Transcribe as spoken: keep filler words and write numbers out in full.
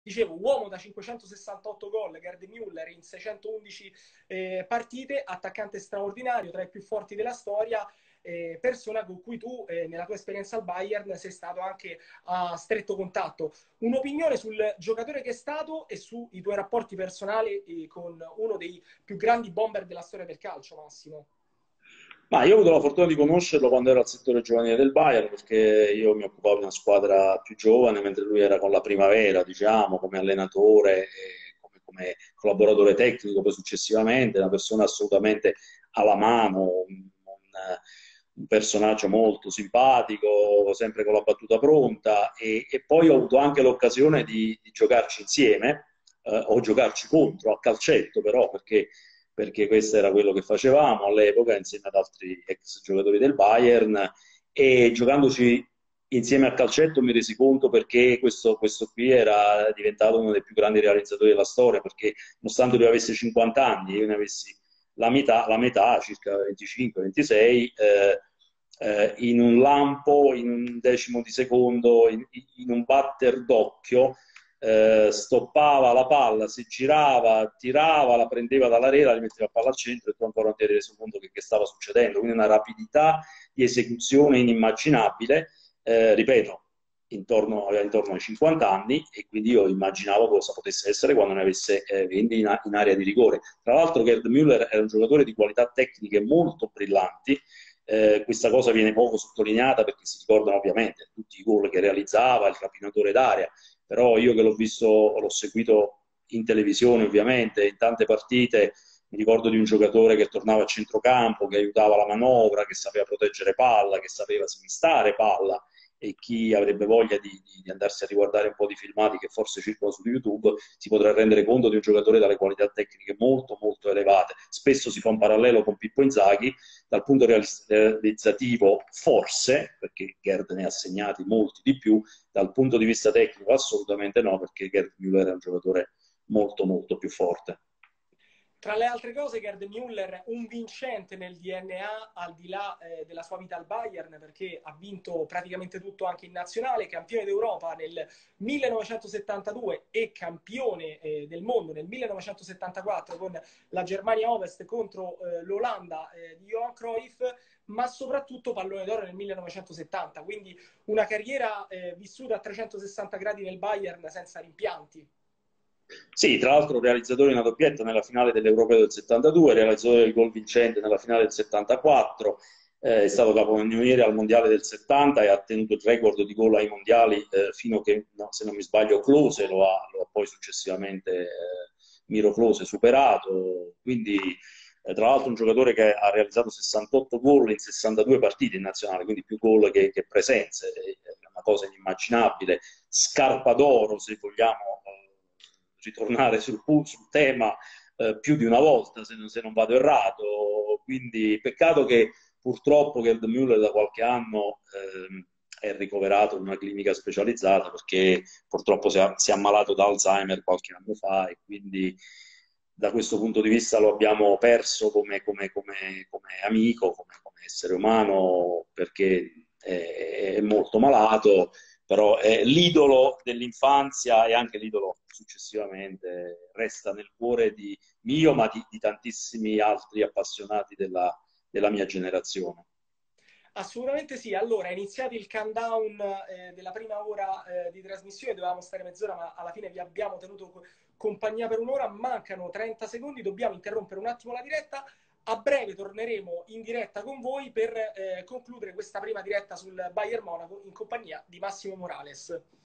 Dicevo, uomo da cinquecentosessantotto gol, Gerd Müller in seicentoundici eh, partite, attaccante straordinario, tra i più forti della storia, eh, persona con cui tu, eh, nella tua esperienza al Bayern, sei stato anche a stretto contatto. Un'opinione sul giocatore che è stato e sui tuoi rapporti personali eh, con uno dei più grandi bomber della storia del calcio, Massimo. Ma io ho avuto la fortuna di conoscerlo quando ero al settore giovanile del Bayern, perché io mi occupavo di una squadra più giovane, mentre lui era con la Primavera, diciamo, come allenatore e come, come collaboratore tecnico, poi successivamente, una persona assolutamente alla mano, un, un- un personaggio molto simpatico, sempre con la battuta pronta, e, e poi ho avuto anche l'occasione di, di giocarci insieme, eh, o giocarci contro, a calcetto però, perché perché questo era quello che facevamo all'epoca insieme ad altri ex giocatori del Bayern e giocandoci insieme a calcetto mi resi conto perché questo, questo qui era diventato uno dei più grandi realizzatori della storia, perché nonostante lui avesse cinquanta anni e io ne avessi la metà, la metà circa venticinque ventisei, eh, eh, in un lampo, in un decimo di secondo, in, in un batter d'occhio, eh, stoppava la palla, si girava, tirava, la prendeva dalla rete, la metteva la palla al centro e tu ancora non ti eri reso conto che, che stava succedendo. Quindi una rapidità di esecuzione inimmaginabile, eh, ripeto, intorno, aveva intorno ai cinquanta anni e quindi io immaginavo cosa potesse essere quando ne avesse eh, venti in, in area di rigore. Tra l'altro Gerd Müller era un giocatore di qualità tecniche molto brillanti, eh, questa cosa viene poco sottolineata perché si ricordano ovviamente tutti i gol che realizzava, il rapinatore d'aria, però io che l'ho visto, l'ho seguito in televisione ovviamente, in tante partite, mi ricordo di un giocatore che tornava a centrocampo, che aiutava la manovra, che sapeva proteggere palla, che sapeva smistare palla e chi avrebbe voglia di, di, di andarsi a riguardare un po' di filmati che forse circolano su YouTube si potrà rendere conto di un giocatore dalle qualità tecniche molto molto elevate. Spesso si fa un parallelo con Pippo Inzaghi, dal punto realizzativo forse, perché Gerd ne ha segnati molti di più, dal punto di vista tecnico assolutamente no, perché Gerd Müller è un giocatore molto molto più forte. Tra le altre cose, Gerd Müller, un vincente nel D N A al di là eh, della sua vita al Bayern, perché ha vinto praticamente tutto anche in nazionale, campione d'Europa nel millenovecentosettantadue e campione eh, del mondo nel millenovecentosettantaquattro con la Germania Ovest contro eh, l'Olanda eh, di Johan Cruyff, ma soprattutto pallone d'oro nel millenovecentosettanta, quindi una carriera eh, vissuta a trecentosessanta gradi nel Bayern senza rimpianti. Sì, tra l'altro realizzatore di una doppietta nella finale dell'Europeo del settantadue, realizzatore del gol vincente nella finale del settantaquattro, eh, è stato capocannoniere al mondiale del settanta e ha tenuto il record di gol ai mondiali eh, fino a che, no, se non mi sbaglio, Klose lo ha, lo ha poi successivamente eh, Miro Klose superato. Quindi, eh, tra l'altro, un giocatore che ha realizzato sessantotto gol in sessantadue partite in nazionale, quindi più gol che, che presenze, è una cosa inimmaginabile. Scarpa d'oro, se vogliamo ritornare sul, sul tema eh, più di una volta, se non, se non vado errato. Quindi peccato che purtroppo Gerd Müller da qualche anno ehm, è ricoverato in una clinica specializzata perché purtroppo si è, si è ammalato da Alzheimer qualche anno fa e quindi da questo punto di vista lo abbiamo perso come, come, come, come amico, come, come essere umano, perché è, è molto malato, però è l'idolo dell'infanzia e anche l'idolo successivamente resta nel cuore di mio, ma di, di tantissimi altri appassionati della, della mia generazione. Assolutamente sì. Allora, è iniziato il countdown eh, della prima ora eh, di trasmissione, dovevamo stare mezz'ora, ma alla fine vi abbiamo tenuto co- compagnia per un'ora. Mancano trenta secondi, dobbiamo interrompere un attimo la diretta. A breve torneremo in diretta con voi per eh, concludere questa prima diretta sul Bayern Monaco in compagnia di Massimo Morales.